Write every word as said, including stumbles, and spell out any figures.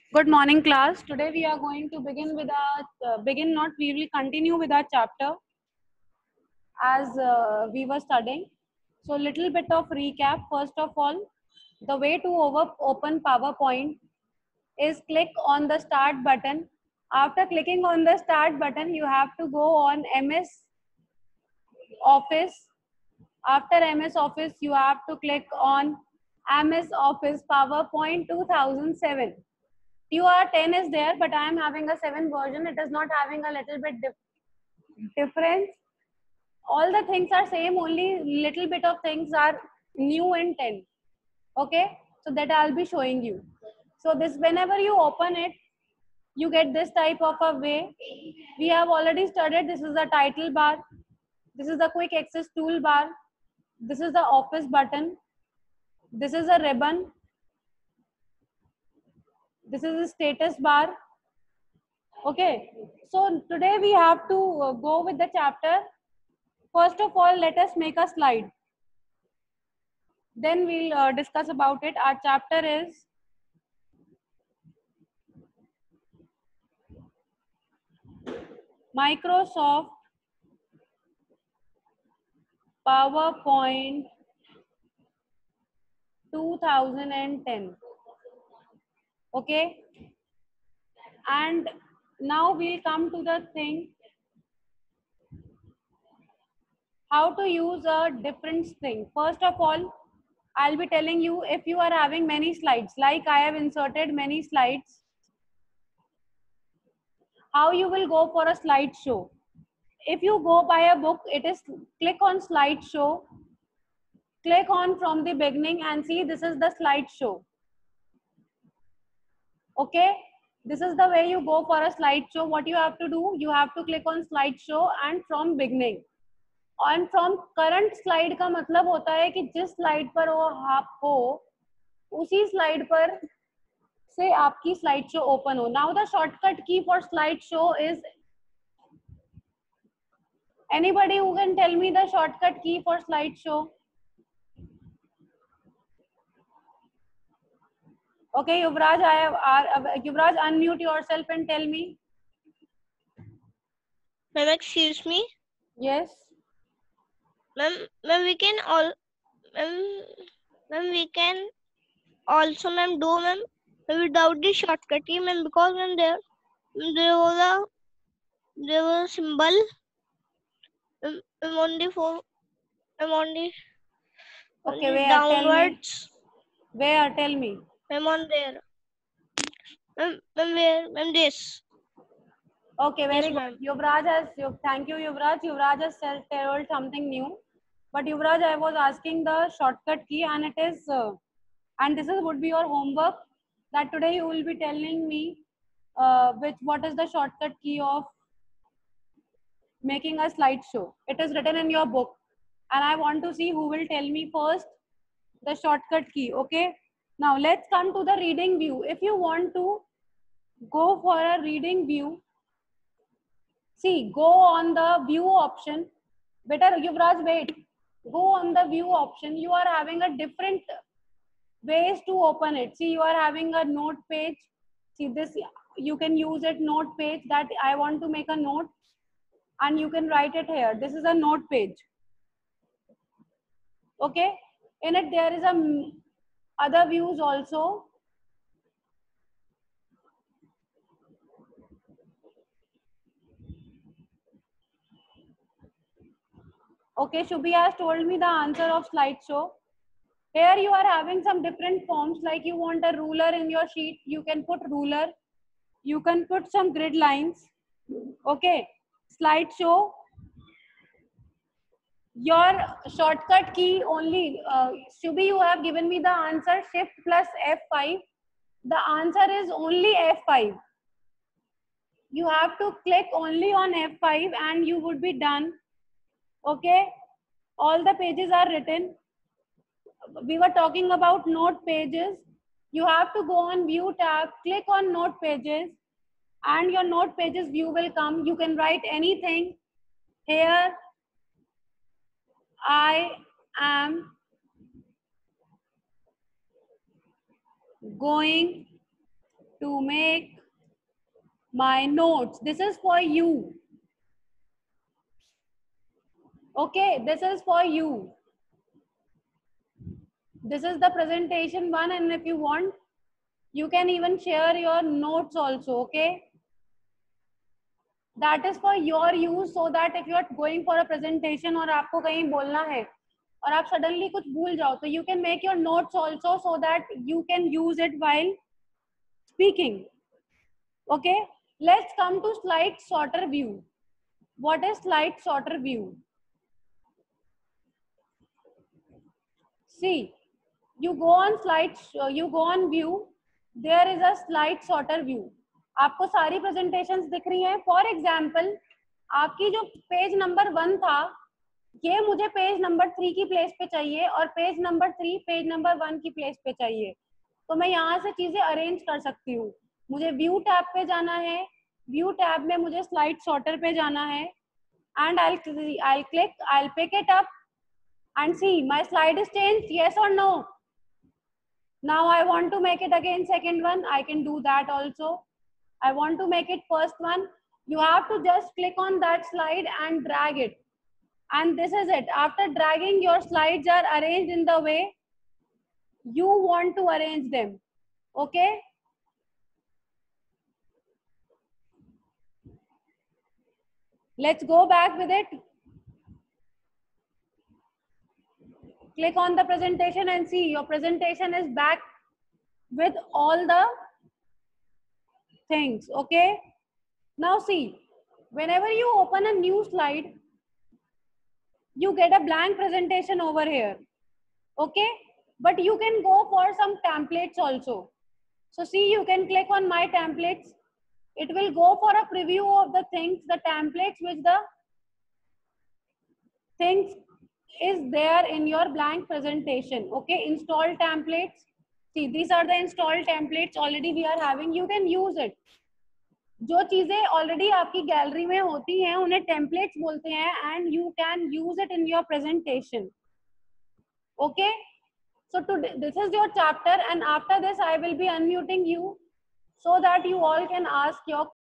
Good morning, class. Today we are going to begin with our uh, begin not we will continue with our chapter as uh, we were studying. So little bit of recap. First of all, the way to over open PowerPoint is click on the start button. After clicking on the start button, you have to go on M S Office. After M S Office, you have to click on M S Office PowerPoint two thousand seven. T U R ten is there, but I am having a seven version. It is not having a little bit dif difference. All the things are same, only little bit of things are new in ten. Okay, so that I'll be showing you. So this, whenever you open it, you get this type of a way. We have already studied. This is the title bar. This is the quick access toolbar. This is the office button. This is a ribbon. This is a status bar. Okay, so today we have to uh, go with the chapter. First of all, let us make a slide. Then we'll uh, discuss about it. Our chapter is Microsoft PowerPoint two thousand ten. Okay, and now we'll come to the thing how to use a different thing. First of all, I'll be telling you if you are having many slides, like I have inserted many slides, how you will go for a slideshow. If you go by a book, it is click on slideshow, click on from the beginning and see this is the slideshow. Okay, this is the way you go for a slideshow. What you have to do, you have to click on slideshow and from beginning. And from current slide का मतलब होता है कि जिस slide पर वो आप हो उसी slide पर से आपकी slideshow open हो. Now the shortcut key for slideshow is, anybody who can tell me the shortcut key for slideshow? Okay, Yuvraj, I have, uh, Yuvraj, unmute yourself and tell me. Ma'am, excuse me. Yes. Ma'am, ma'am, we can all, ma'am, ma'am, we can also, ma'am, do, ma'am, without the shortcut key, ma'am, because, ma'am, there, there was a, there was a symbol, ma'am, on the phone, ma'am, on the, on Okay, the where? downwards. Tell me. Where? Tell me. Ma'am, on there. Ma'am, ma'am, where, ma'am, this. Okay, very Yes, good. Yuvraj has, thank you, Yuvraj. Yuvraj has told something new. But Yuvraj, I was asking the shortcut key, and it is, uh, and this is would be your homework, that today you will be telling me uh, which what is the shortcut key of making a slideshow. It is written in your book, and I want to see who will tell me first the shortcut key. Okay. Now let's come to the reading view. If you want to go for a reading view, see, go on the view option. Better, Yuvraj, wait. Go on the view option. You are having a different ways to open it. See, you are having a note page. See this, you can use it note page, that I want to make a note and you can write it here. This is a note page. Okay. In it, there is a other views also. Okay, Shubhi has told me the answer of slideshow. Here you are having some different forms, like you want a ruler in your sheet, you can put ruler, you can put some grid lines. Okay, slideshow. Your shortcut key only, uh, Shubhi, you have given me the answer shift plus F five. The answer is only F five. You have to click only on F five and you would be done. Okay, all the pages are written. We were talking about note pages. You have to go on view tab, click on note pages, and your note pages view will come. You can write anything. Here I am going to make my notes. This is for you. Okay, this is for you. This is the presentation one, and if you want, you can even share your notes also, okay? That is for your use, so that if you are going for a presentation और आपको कहीं बोलना है और आप suddenly कुछ भूल जाओ, तो you can make your notes also so that you can use it while speaking. Okay, let's come to slide sorter view. What is slide sorter view? See, you go on slide, you go on view, there is a slide sorter view. आपको सारी presentations दिख रही हैं. For example, आपकी जो page number one था, ये मुझे पेज नंबर थ्री की प्लेस पे चाहिए और page number three page number one की प्लेस पे चाहिए. तो मैं यहाँ से चीजें अरेंज कर सकती हूँ. मुझे व्यू टैब पे जाना है, व्यू टैब में मुझे स्लाइड सॉर्टर पे जाना है, and I'll I'll click, I'll pick it up and see my slide is changed, yes or no. Now I want to make it again second one, I can do that also. I want to make it first one. You have to just click on that slide and drag it, and this is it. After dragging, your slides are arranged in the way you want to arrange them. Okay, let's go back with it. Click on the presentation and see your presentation is back with all the things. Okay, now see, whenever you open a new slide, you get a blank presentation over here. Okay, but you can go for some templates also. So see, you can click on my templates. It will go for a preview of the things, the templates which the things is there in your blank presentation. Okay, install templates. See, these are the installed templates already we are having. You can use it. जो चीजें already आपकी gallery में होती हैं उन्हें templates बोलते हैं, and you can use it in your presentation. Okay, so today this is your chapter, and after this I will be unmuting you so that you all can ask your